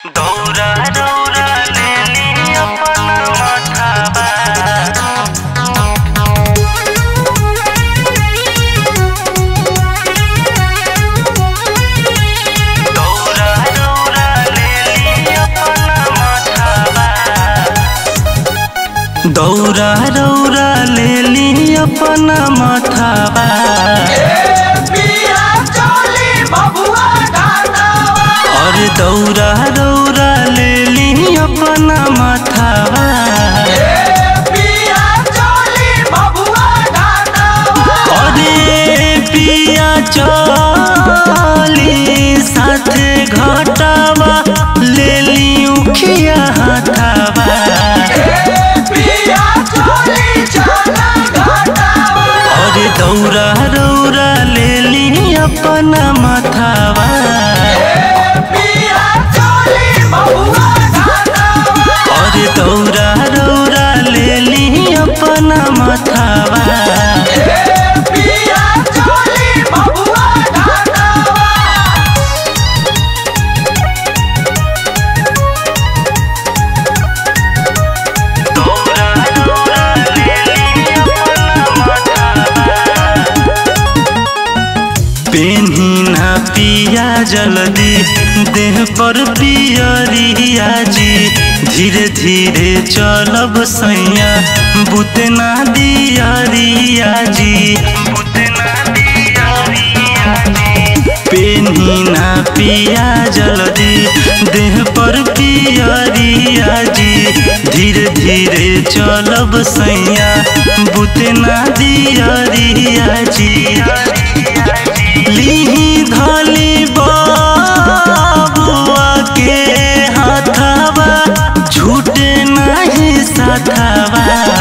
दौरा दौरा लेली अपन माथावा। दौरा दौरा लेली अपन माथावा। दौरा दौरा लेली अपन माथावा। और दौरा दौरा लेली अपन माथावा। अरे पिया चली साथे घटावा लेली उखिया हाथावा। और दौरा दौरा लेली अपन माथावा। और दौरा दौरा लेली अपन माथावा। पेन्ही ना पिया जल्दी देह पर पियरिया जी। धीरे धीरे चलब सैया बुतना दियरिया जी। पेन्ही ना पिया जल्दी देह पर पियरिया जी। धीरे धीरे चलब सैया बुतना दियरिया जी। लीही धली बाबुआ के हाथावा छूटे नहीं साथावा।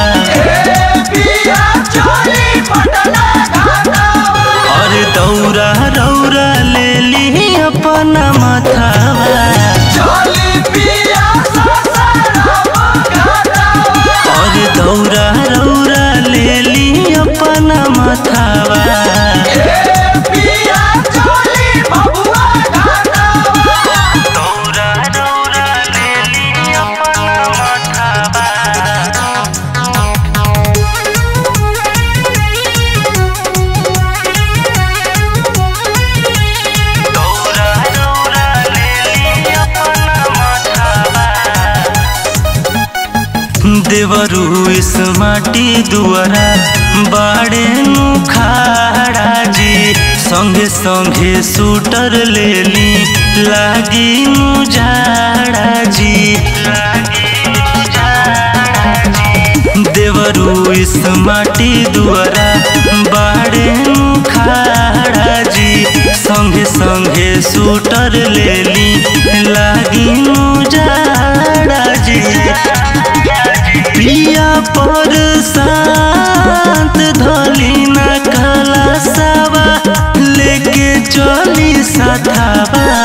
और दौरा दौरा लेली अपन माथावा। और दौरा दौरा लेली अपन माथावा। देवरू इस माटी दुआरा बाड़े नु खाड़ा जी। संगे संगे सूटर लेली लागी नु जाड़ा जी। देवरू इस माटी दुआरा बाड़े नु खाड़ा जी। संगे संगे सूटर लेली लागी नु जाड़ा जी। पिया पर शांत धली न कला सावा लेके चली साथावा।